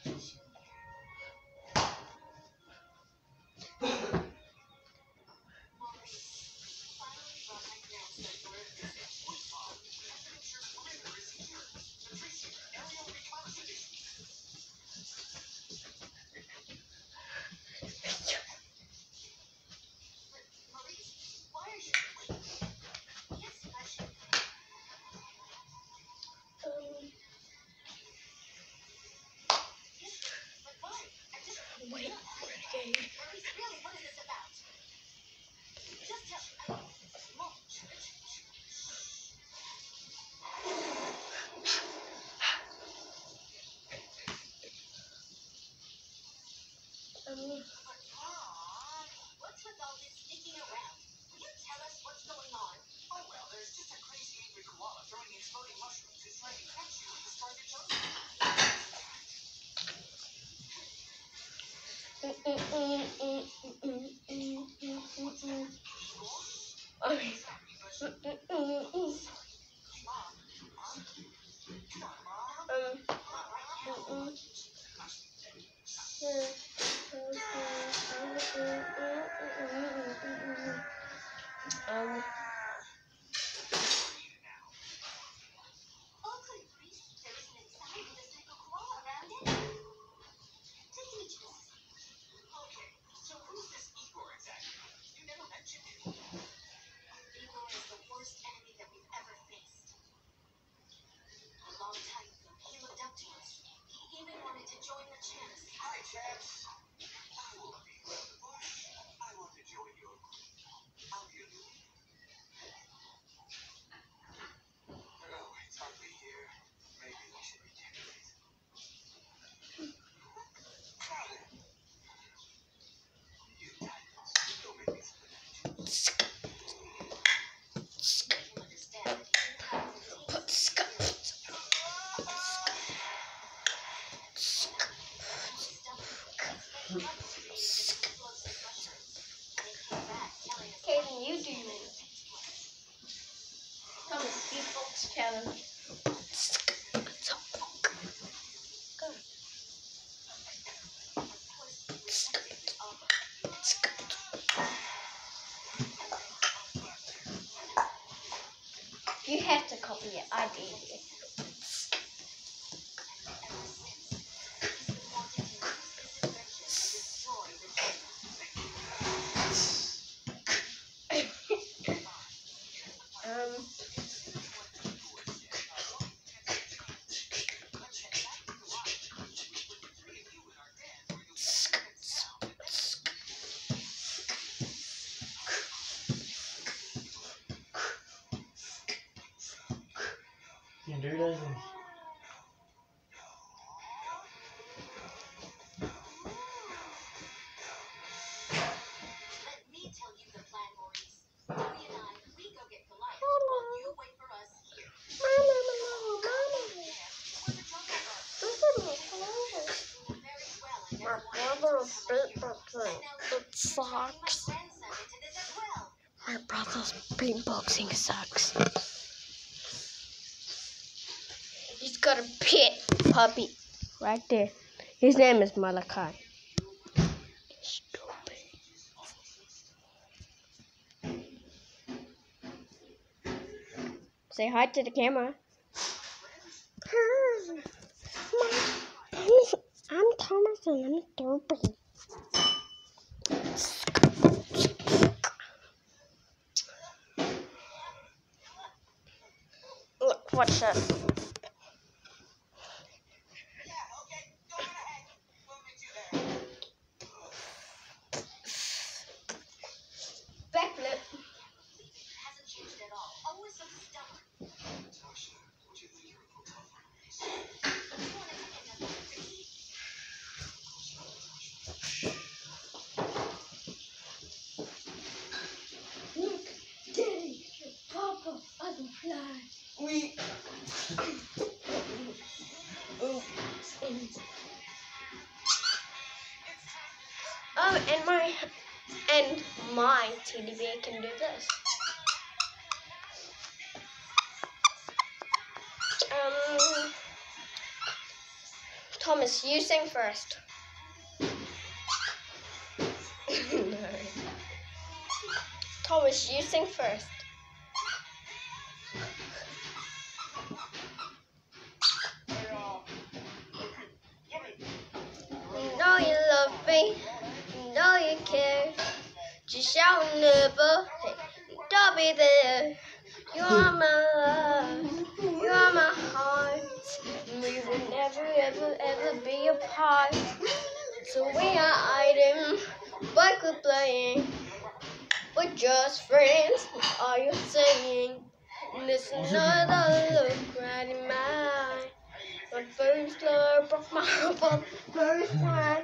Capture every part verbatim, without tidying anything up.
Wait, renegade. Um, What's with all this sneaking around? Will you tell us what's going on? Oh, well, there's just a crazy angry koala throwing exploding mushrooms who's trying to catch you with the starter chosen. mm, mm, mm, mm, mm, mm, mm, mm, mm. Okay. Mm, mm, mm, mm. Um, mm, mm. Um, Oakley, there isn't inside with a single koala around it. Just each of us. Okay, so who's this Igor exactly? You never mentioned him. Igor is the worst enemy that we've ever faced. A long time ago, he looked up to us. He even wanted to join the champs. Hi, champs. I will be the bush. I want to join your group. How do you do? Oh, it's ugly here. Maybe we should regenerate. Charlie. You titans. Don't make me split. Make him understand that he's entitled to take put scup. Kaden, you do this. Come on, beatbox challenge. Go. You have to copy it. I did it. um. You can do that. Let me tell you the plan, Maurice. Louie and I, we go get Goliath while you wait for us here. Very well, I never wanted you to come here. And now It sucks. my grandson into this as well. My brother's beatboxing sucks. He's got a pet puppy right there. His name is Malachi. Stupid. Say hi to the camera. Hi. I'm Thomas and I'm stupid. Look, watch this. Backflip. Hasn't changed at all. Always so stubborn. Tasha, what do you think you're a photographer? You want to take another risk? Look, Daddy, your papa doesn't fly. We. Oh, and, oh, and my and my teddy bear can do this. Um, Thomas, you sing first. No. Thomas, you sing first. You know you love me, you know you care. Just shout never, hey, don't be there. You are my love, you are my heart. We will never, ever, ever be apart. So we are hiding, but we're playing. We're just friends, are you saying? There's another look right in my eye. My first love broke my heart, first time.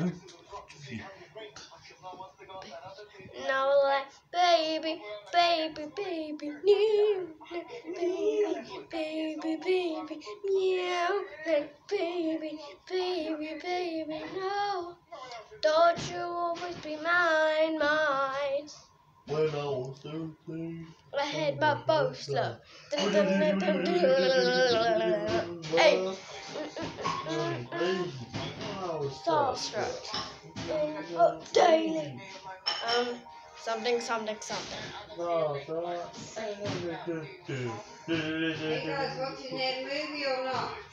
Now like, baby, baby, baby, new, baby, baby, baby, new, like, baby, baby, baby, no. Don't you always be mine, mine. When I was thirteen, I had my first love. Dun, dun, dun, dun, dun. Hey. Starstruck. Oh, daily. Um, something, something, something. No, no. Are you guys watching that movie or not?